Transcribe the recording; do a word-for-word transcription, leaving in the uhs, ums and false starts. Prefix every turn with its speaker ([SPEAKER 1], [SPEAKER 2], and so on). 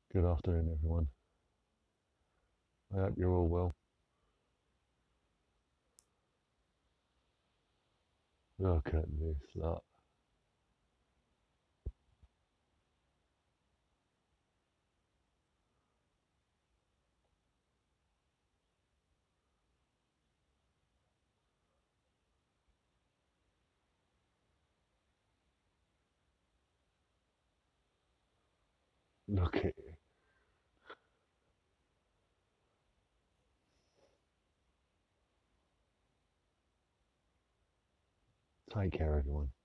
[SPEAKER 1] Good afternoon, everyone. I hope you're all well. Look at this lot. Look at it. Take care, everyone.